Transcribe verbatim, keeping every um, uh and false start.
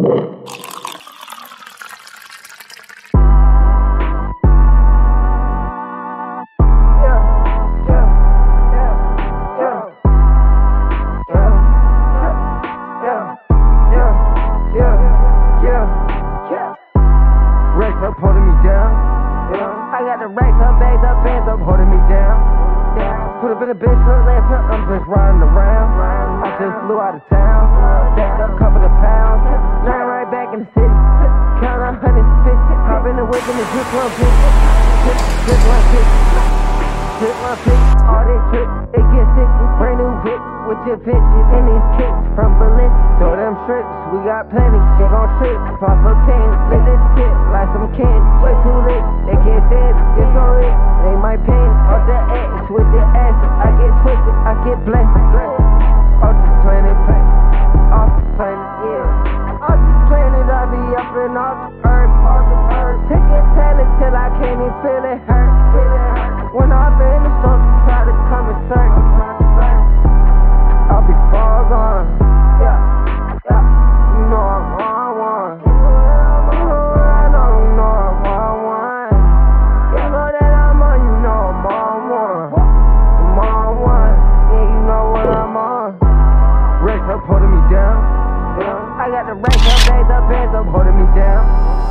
Racks up, holding me down. Yeah. I got the racks up, bags up, bands up, holding me down. Yeah. Put up in a bitch truck, lamp truck, I'm just riding around. I just flew out of town, stacked up a couple of pounds. Now right back in the city, count a hundred fifty. Hop in the whip in the drip one fifty. Drip, drip one fifty. Drip one fifty. All this drip, it gets sticky. Brand new whip with your pictures and these kicks from Berlin. Throw them strips, we got plenty. She gon' strip, pop a candy, lit the tip like some candy. Way too lit, they can't stand it. Get so lit, they might paint it. Off the X with the acid, I get twisted, I get blessed. Off this planet, play. Off this planet, yeah. Off this planet, I be up and off the earth, off the earth. Take it, tell it till I can't even feel it hurt, feel it hurt. When I've been in the storm, she try to come and search. I'll be far gone, yeah, yeah. You know I'm on one. You know I don't know I'm on one. You know that I'm on, you know I'm on one. I'm on one, yeah, you know what I'm on. Racks up, holding me down. Yeah. I got the racks up, bags up, bands up, holding me down.